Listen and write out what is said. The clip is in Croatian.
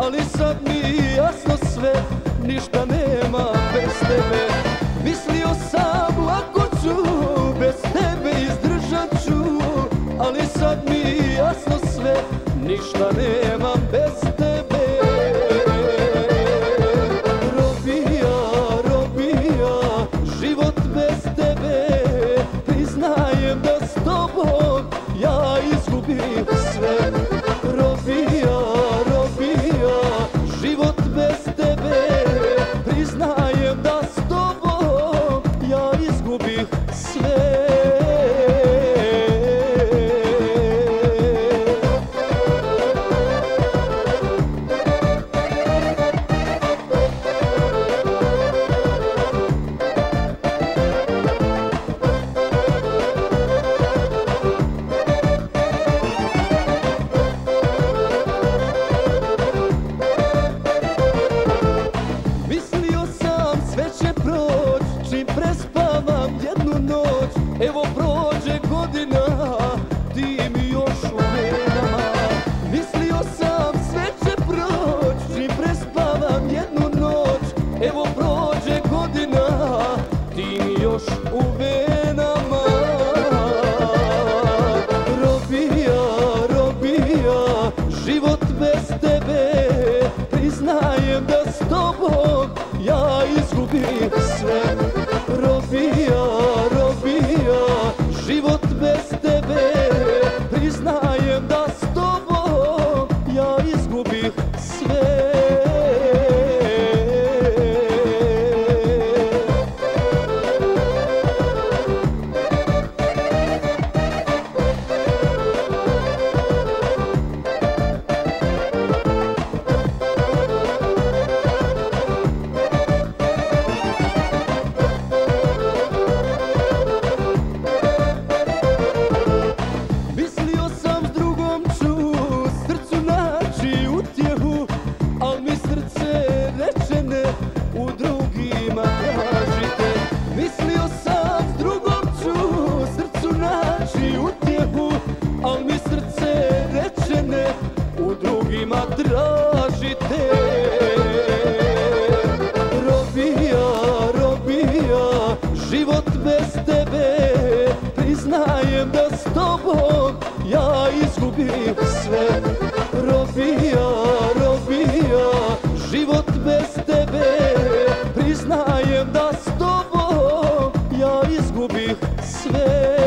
ali sad mi jasno sve, ništa nema bez tebe. Mislio sam lako ću, bez tebe izdržat ću, ali sad mi jasno sve, ništa nemam bez tebe. Robija, robija, život bez tebe, priznajem da s tobom ja izgubim sve. Robija, robija, život bez tebe, priznajem da s tobom ja izgubim sve. Čim prespavam jednu noć, evo prođe godina, ti mi još u venama. Mislio sam sve će proć, čim prespavam jednu noć, evo prođe godina, ti mi još u venama. Robija, robija, život bez tebe, priznajem da s tobom ja izgubim sve. Robija, robija, život bez tebe, priznajem da s tobom ja izgubih sve. Al mi srce reče ne, u drugima tražite. Robija, robija, život bez tebe, priznajem da s tobom ja izgubim sve. Robija, robija, život bez tebe, priznajem da s tobom ja izgubim sve.